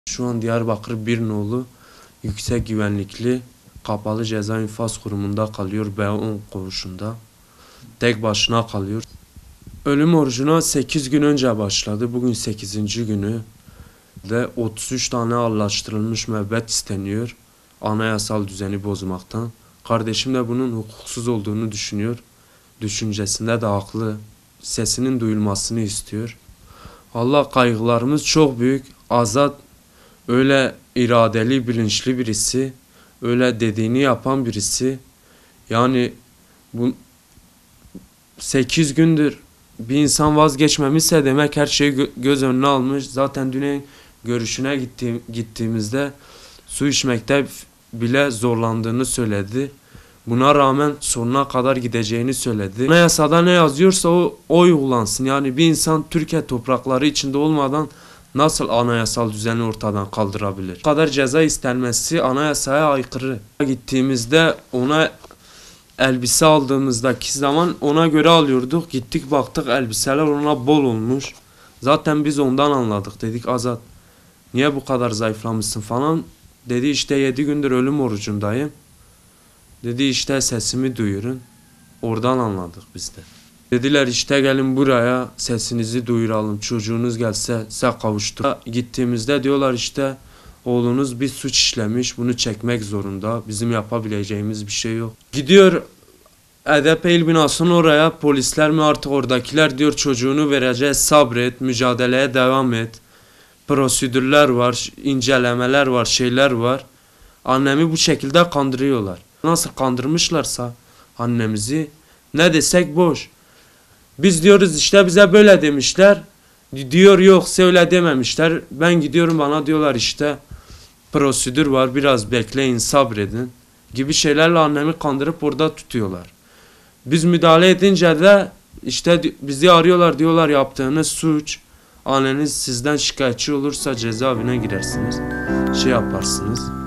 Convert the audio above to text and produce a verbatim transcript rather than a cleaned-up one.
Şu an Diyarbakır bir nolu yüksek güvenlikli kapalı ceza infaz kurumunda kalıyor. B on koğuşunda. Tek başına kalıyor. Ölüm orucuna sekiz gün önce başladı. Bugün sekizinci günü. Ve otuz üç tane ağırlaştırılmış müebbet isteniyor. Anayasal düzeni bozmaktan. Kardeşim de bunun hukuksuz olduğunu düşünüyor. Düşüncesinde de haklı. Sesinin duyulmasını istiyor. Allah, kaygılarımız çok büyük. Azat öyle iradeli, bilinçli birisi. Öyle dediğini yapan birisi. Yani bu sekiz gündür bir insan vazgeçmemişse demek her şeyi gö göz önüne almış. Zaten dün görüşüne gittiğim, gittiğimizde su içmekte bile zorlandığını söyledi. Buna rağmen sonuna kadar gideceğini söyledi. Anayasada ne yazıyorsa o, o uygulansın. Yani bir insan Türkiye toprakları içinde olmadan nasıl anayasal düzeni ortadan kaldırabilir? Bu kadar ceza istenmesi anayasaya aykırı. Gittiğimizde ona elbise aldığımızdaki zaman ona göre alıyorduk. Gittik baktık elbiseler ona bol olmuş. Zaten biz ondan anladık. Dedik Azat, niye bu kadar zayıflamışsın falan. Dedi işte yedi gündür ölüm orucundayım. Dedi işte sesimi duyurun. Oradan anladık biz de. Dediler işte gelin buraya sesinizi duyuralım. Çocuğunuz gelse size kavuştuk. Gittiğimizde diyorlar işte oğlunuz bir suç işlemiş. Bunu çekmek zorunda. Bizim yapabileceğimiz bir şey yok. Gidiyor E D P il binasının oraya, polisler mi artık oradakiler diyor çocuğunu vereceğiz, sabret, mücadeleye devam et. Prosedürler var, incelemeler var, şeyler var. Annemi bu şekilde kandırıyorlar. Nasıl kandırmışlarsa annemizi ne desek boş. Biz diyoruz işte bize böyle demişler. Diyor yok öyle dememişler. Ben gidiyorum bana diyorlar işte prosedür var biraz bekleyin sabredin gibi şeylerle annemi kandırıp orada tutuyorlar. Biz müdahale edince de işte bizi arıyorlar diyorlar yaptığınız suç. Anneniz sizden şikayetçi olursa cezaevine girersiniz. Şey yaparsınız.